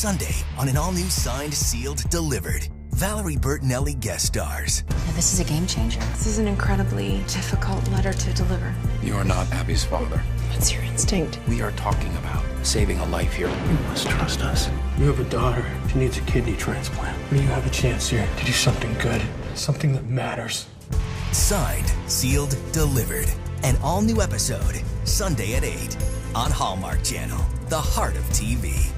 Sunday on an all-new Signed, Sealed, Delivered. Valerie Bertinelli guest stars. Yeah, this is a game changer. This is an incredibly difficult letter to deliver. You are not Abby's father. What's your instinct? We are talking about saving a life here. You must trust us. You have a daughter. She needs a kidney transplant. You have a chance here to do something good, something that matters. Signed, Sealed, Delivered. An all-new episode, Sunday at 8 on Hallmark Channel, the heart of TV.